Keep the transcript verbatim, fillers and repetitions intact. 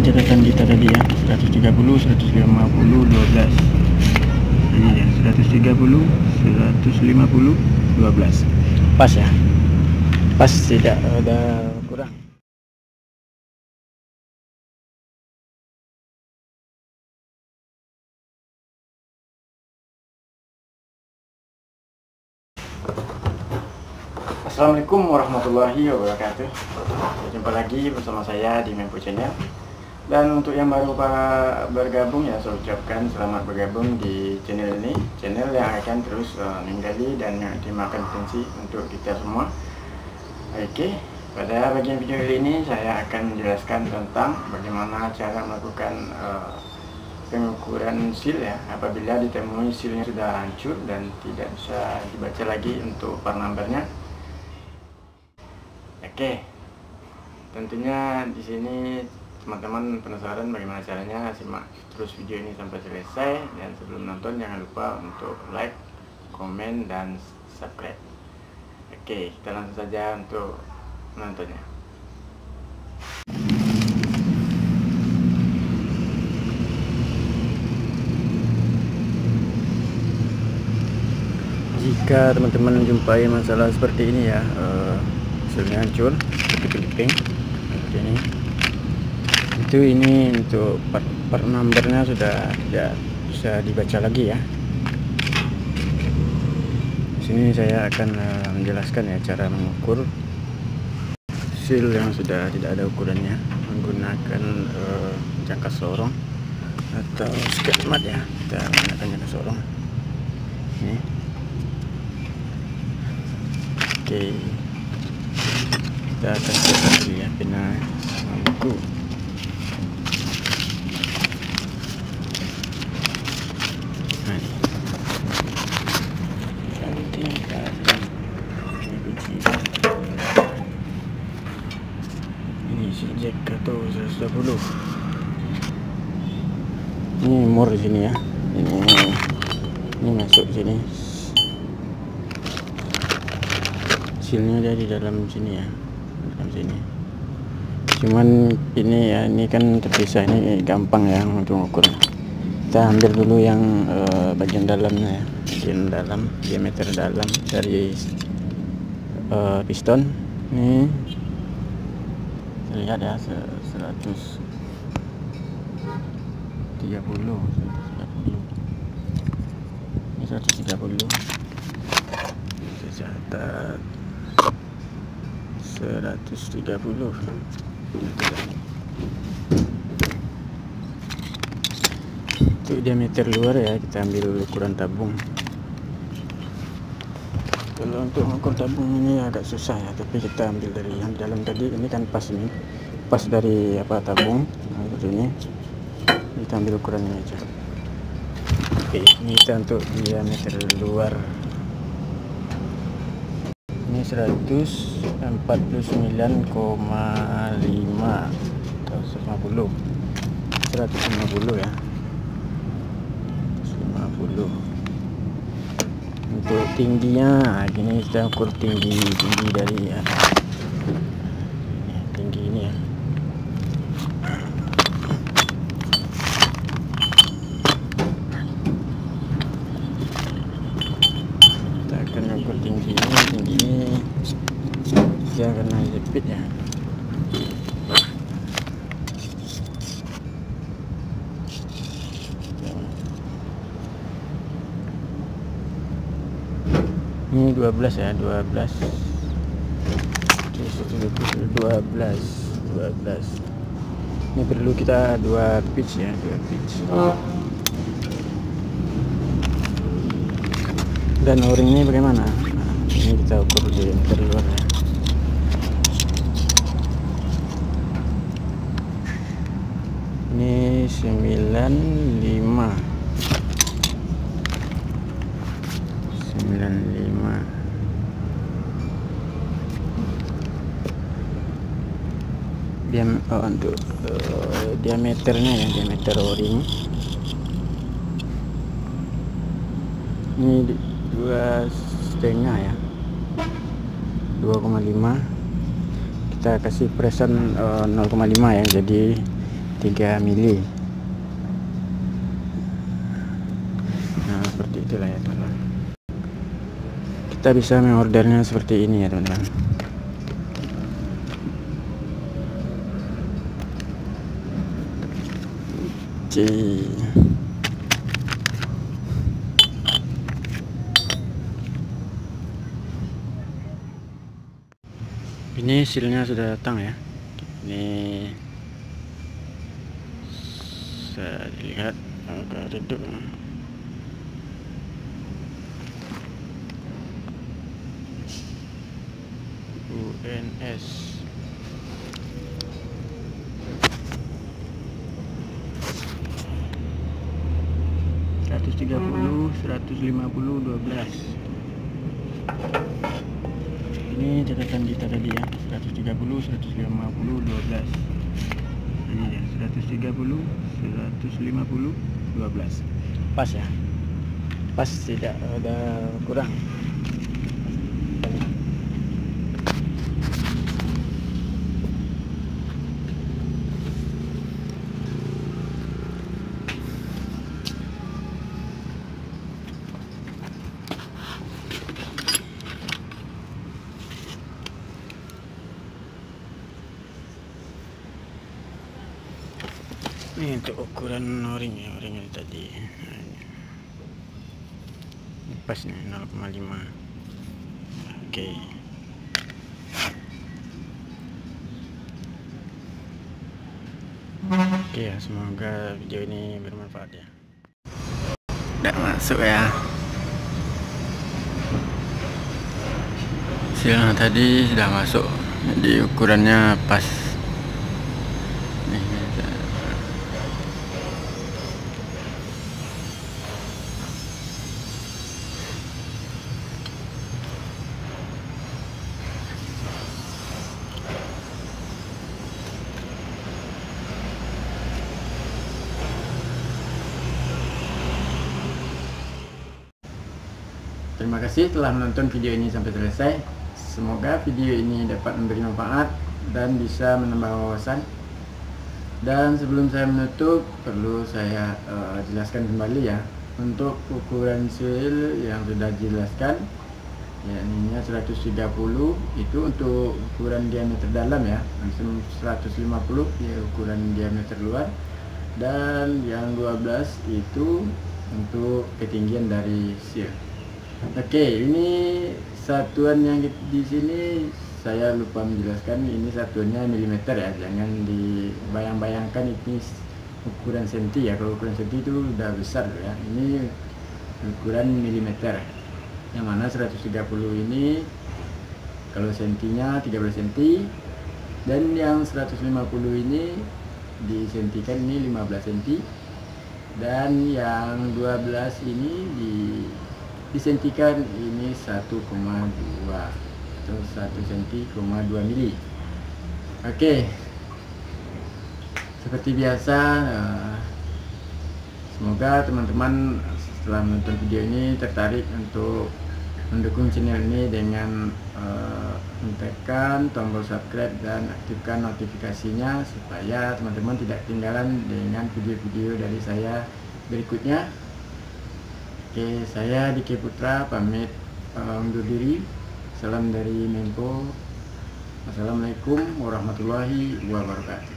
catatan kita tadi ya, seratus tiga puluh, seratus lima puluh, dua belas. Ini ya, seratus tiga puluh, seratus lima puluh, dua belas. Pas ya. Pas, tidak ada kurang. Assalamualaikum warahmatullahi wabarakatuh. Jumpa lagi bersama saya di Mempo Channel. Dan untuk yang baru para bergabung ya, saya ucapkan selamat bergabung di channel ini, channel yang akan terus uh, menggali dan mengoptimalkan potensi untuk kita semua. Oke, pada bagian video kali ini saya akan menjelaskan tentang bagaimana cara melakukan uh, pengukuran seal ya, apabila ditemui sealnya sudah hancur dan tidak bisa dibaca lagi untuk part numbernya. Oke, tentunya di sini teman-teman penasaran bagaimana caranya, simak terus video ini sampai selesai. Dan sebelum nonton jangan lupa untuk like, komen, dan subscribe. Oke, kita langsung saja untuk menontonnya. Jika teman-teman jumpai masalah seperti ini ya, uh, hasilnya hancur seperti clipping seperti ini, itu ini untuk part, part numbernya sudah tidak bisa dibaca lagi ya. Di sini saya akan uh, menjelaskan ya cara mengukur seal yang sudah tidak ada ukurannya menggunakan uh, jangka sorong atau sketch mat ya. Kita menggunakan jangka sorong ini. Oke, kita akan cetak dulu ya pena sama buku. Nah, ini cantik kali ini biji. Ini si jack atau seratus dua puluh. Ini mur di sini ya. Ini ini masuk sini. Hasilnya dia di dalam sini ya, dalam sini. Cuman ini ya, ini kan terpisah, ini gampang ya untuk mengukur. Kita ambil dulu yang uh, bagian dalamnya ya, bagian dalam, diameter dalam dari uh, piston. Ini terlihat ya, seratus tiga puluh, ini seratus tiga puluh. Saya catat seratus tiga puluh. Untuk diameter luar ya, kita ambil ukuran tabung. Kalau untuk mengukur tabung ini agak susah ya, tapi kita ambil dari yang dalam tadi. Ini kan pas, ini pas dari apa tabung. Nah, ini kita ambil ukuran ini aja. Oke, ini kita untuk diameter luar. Ini seratus empat puluh sembilan koma lima atau seratus lima puluh, seratus lima puluh ya, seratus lima puluh. Untuk tingginya gini, kita ukur tinggi tinggi dari ya, tinggi ini ya. Kita akan ukur tinggi ini, tinggi ini dia kena jepit ya. Ini dua belas ya, dua belas, dua belas, dua belas. Ini perlu kita dua pitch ya, dua pitch. Dan o-ring ini bagaimana? Nah, ini kita ukur di diameter luar ya. Ini sembilan puluh lima, sembilan puluh lima. Diam oh, untuk uh, diameternya ya, diameter o-ring ini dua setengah ya, dua koma lima. Kita kasih presan uh, nol koma lima ya, jadi tiga mili. Nah, seperti itulah ya teman-teman. Kita bisa mengordernya seperti ini ya teman-teman. C. Ini silnya sudah datang ya. Ini saya lihat agak redup. U N S seratus tiga puluh, seratus lima puluh, dua belas. Ini catatan kita tadi ya, seratus tiga puluh, seratus lima puluh, dua belas. Ini ya, seratus tiga puluh, seratus lima puluh, dua belas. Pas ya. Pas, tidak ada kurang. Ini untuk ukuran o-ring ya, o-ring yang tadi. Nah, ini pas nih nol koma lima. Oke. Oke ya, semoga video ini bermanfaat ya. Udah masuk ya. Silnya tadi sudah masuk. Jadi ukurannya pas. Terima kasih telah menonton video ini sampai selesai. Semoga video ini dapat memberi manfaat dan bisa menambah wawasan. Dan sebelum saya menutup, perlu saya uh, jelaskan kembali ya. Untuk ukuran sil yang sudah dijelaskan, ya ininya seratus tiga puluh itu untuk ukuran diameter dalam ya, seratus lima puluh ya ukuran diameter luar, dan yang dua belas itu untuk ketinggian dari sil. Oke, ini satuan yang di sini saya lupa menjelaskan, ini satuannya milimeter ya, jangan dibayang-bayangkan ini ukuran senti ya. Kalau ukuran senti itu udah besar ya, ini ukuran milimeter, yang mana seratus tiga puluh ini kalau sentinya tiga belas senti, dan yang seratus lima puluh ini disentikan ini lima belas senti, dan yang dua belas ini di disentikan ini satu koma dua atau satu senti koma dua mili. Oke, seperti biasa, semoga teman-teman setelah menonton video ini tertarik untuk mendukung channel ini dengan uh, tekan tombol subscribe dan aktifkan notifikasinya supaya teman-teman tidak ketinggalan dengan video-video dari saya berikutnya. Oke, saya Diki Putra pamit uh, undur diri. Salam dari Menpo. Wassalamualaikum warahmatullahi wabarakatuh.